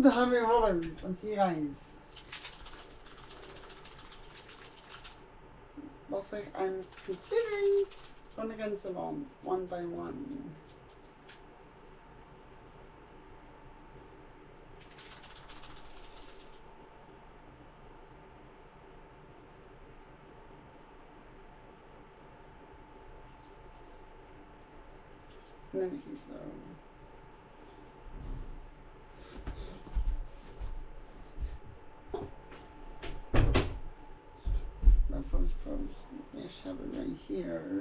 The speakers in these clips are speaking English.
how many rollers. I'll see you guys. Looks like I'm considering going against them all one by one. In any case, though. I should have it right here.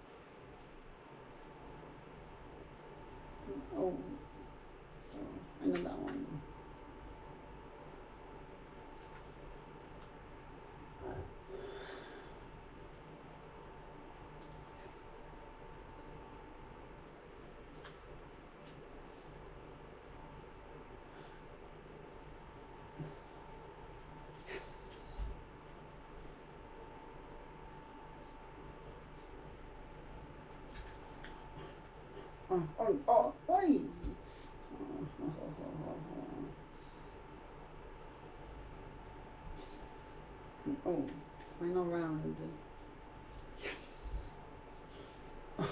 Oh, so I know that one. Oi! Oh, final round. Yes! Oh.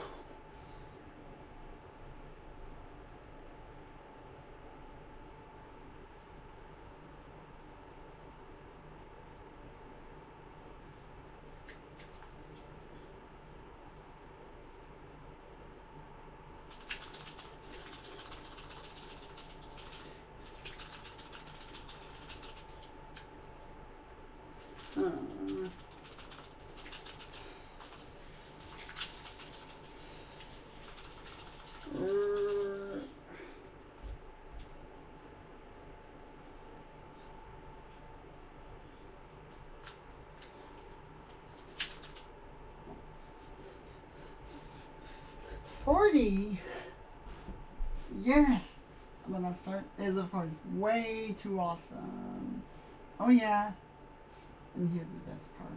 $40? Yes! But that start is, of course, way too awesome. Oh yeah. And here's the best part.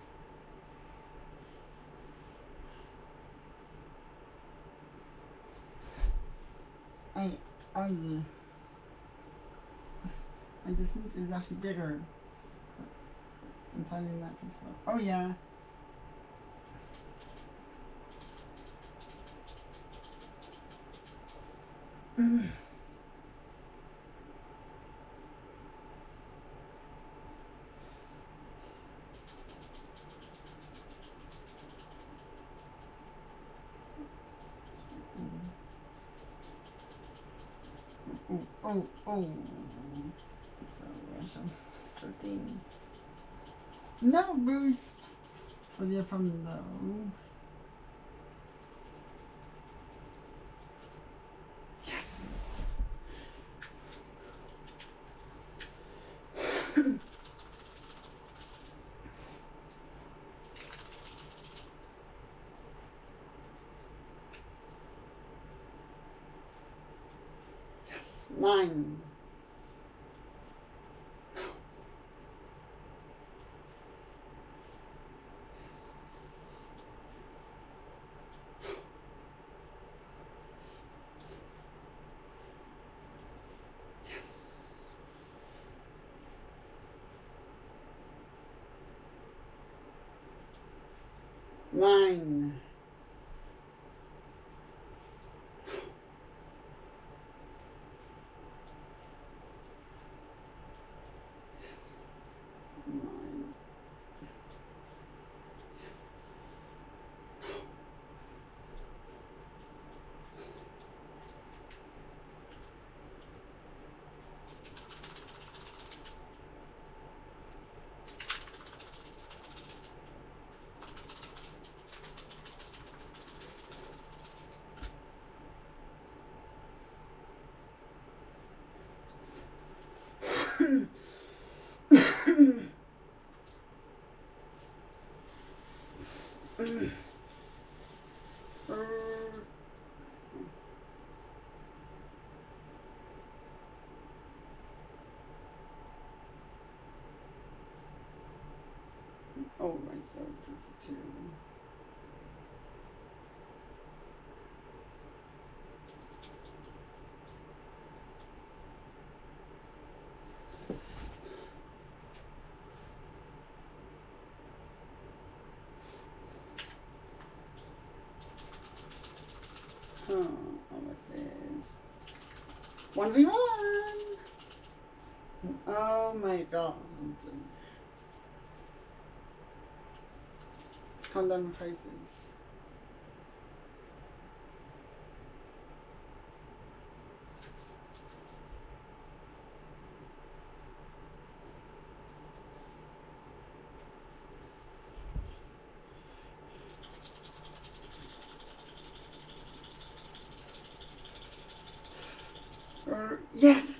My distance is actually bigger inside in that piece. Oh yeah. Oh. Acceleration. 13. No boost for the upper low. Yes. Yes. 9. Nine. Oh, right, so 22. what's this? 1v1! Oh my god. Countdown prices. Yes!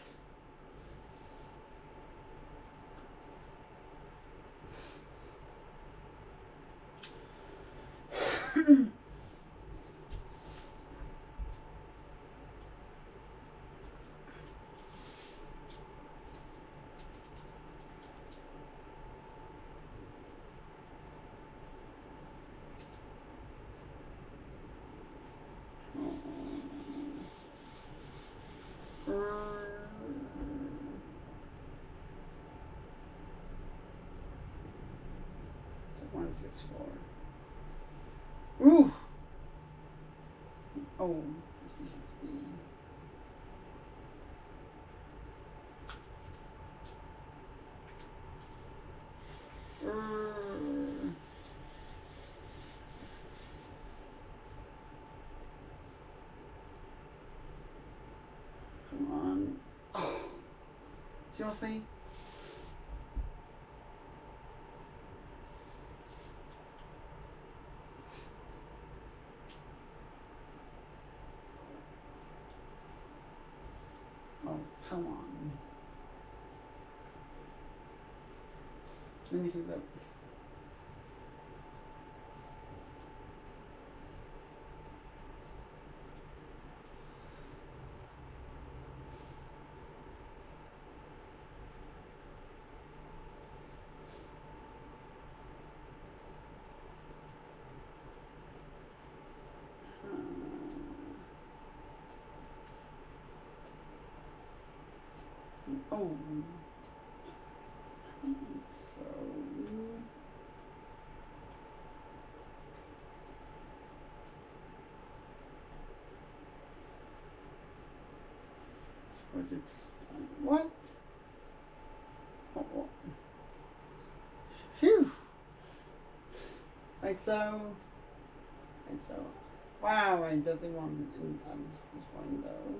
It's 164. Ooh! Oh, 50-50. Come on. Oh, seriously? Oh, come on. Let me keep that. Oh, so of course it's what? Oh. Phew! Like so. Wow, I definitely want this point though.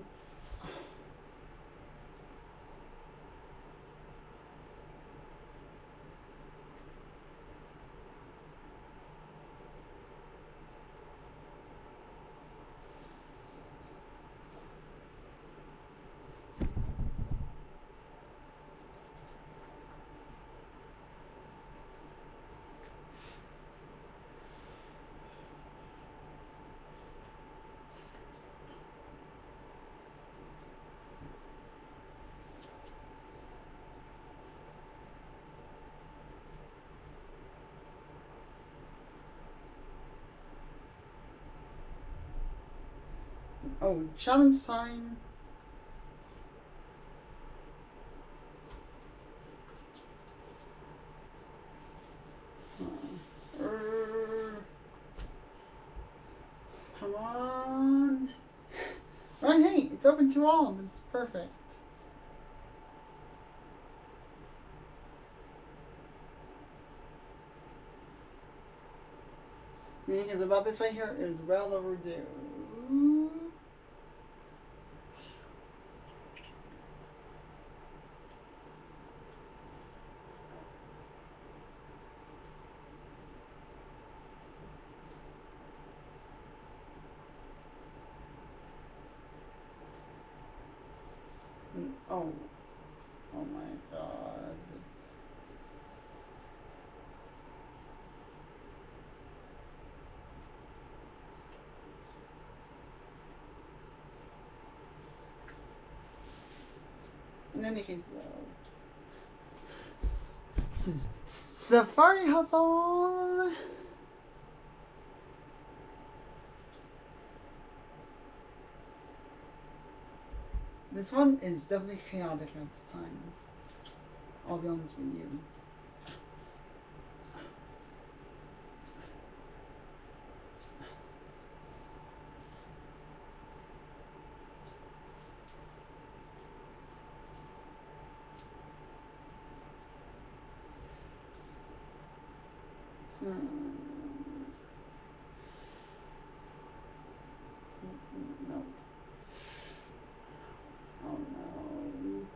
Oh, challenge time. Come on. Right, hey, it's open to all. It's perfect. Because about this right here is well overdue. Oh my god. In any case, though, Safari Hustle. This one is definitely chaotic at times. I'll be honest with you. No. Oh no.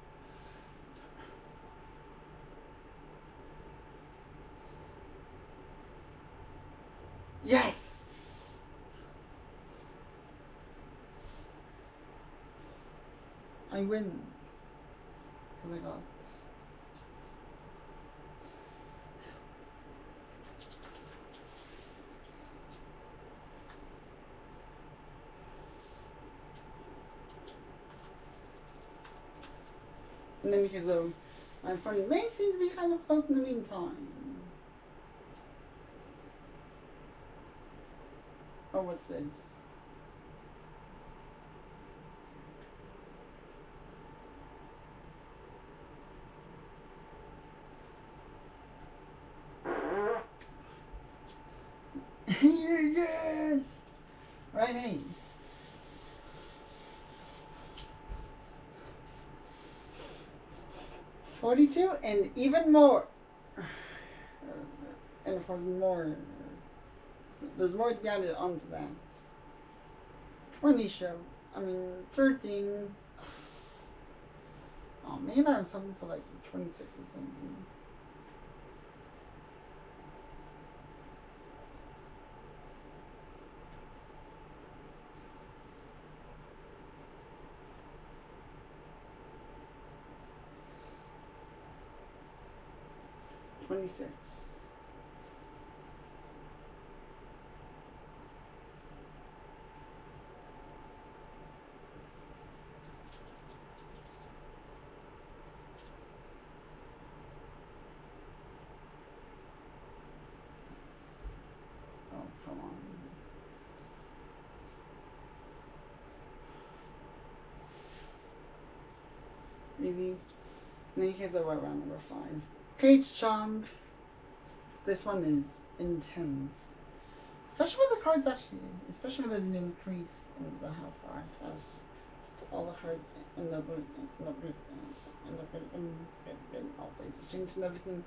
Yes! I win. Because I got. And then because though my friend may seem to be kind of close in the meantime. Oh, what's this? Yes! Right, hey. $42 and even more. And of course more. There's more to be added onto that. 20 show. I mean 13. Oh man, I was hoping for like 26 or something. $26. Oh, come on. Really? And then you hit the right round number 5. Page Chomp. This one is intense. Especially with the cards actually. Especially when there's an increase in how far it has all the cards in the all places changed and everything.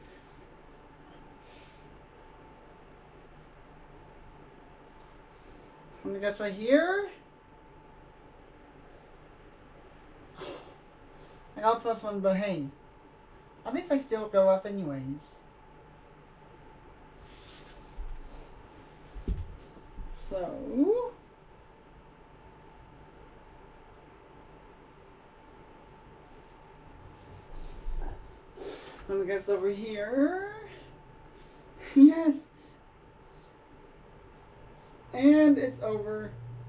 And I guess right here. I got +1, but hey, at least I still go up anyways. So I guess over here. Yes. And it's over.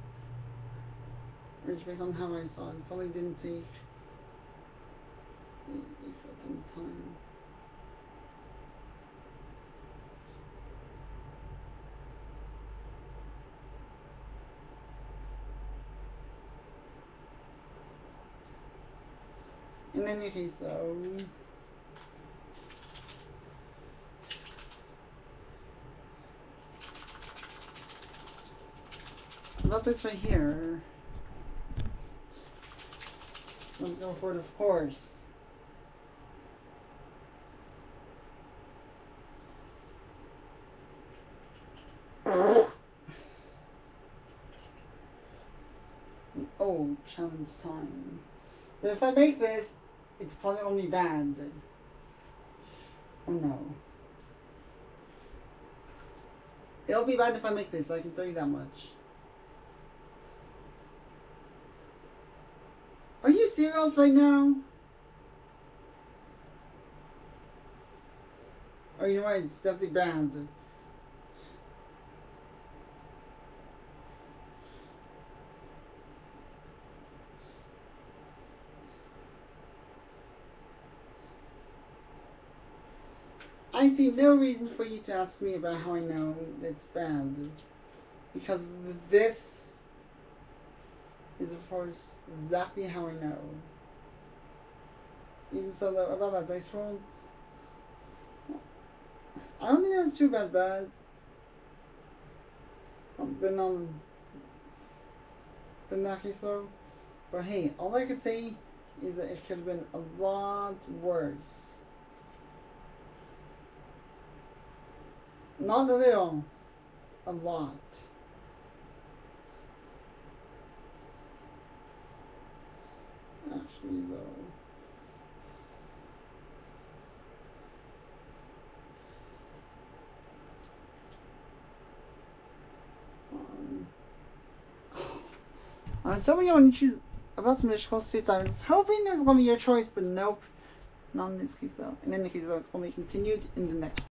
Which based on how I saw it, probably didn't take equal time. In any case though, about this right here, I'll go for it of course. Oh, challenge time. But if I make this, it's probably only bad. Oh no. It'll be bad if I make this, I can tell you that much. Are you serious right now? Oh, you know what? It's definitely bad. I see no reason for you to ask me about how I know it's bad. Because this is, of course, exactly how I know. Even so, though, about that dice roll, I don't think it was too bad, but in that case, though. But hey, all I can say is that it could have been a lot worse. Not a little. A lot. Actually, though. So when you want to choose about some initial suits, I was hoping it was going to be your choice, but nope. Not in this case, though. In any case, though, it's going to be continued in the next